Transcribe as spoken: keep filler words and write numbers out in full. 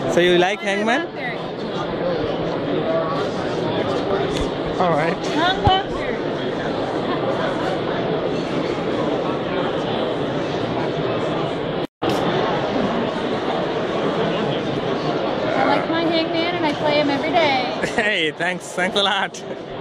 So you like Hangman? All right. Long walker. I like my Hangman and I play him every day. Hey, thanks. Thanks a lot.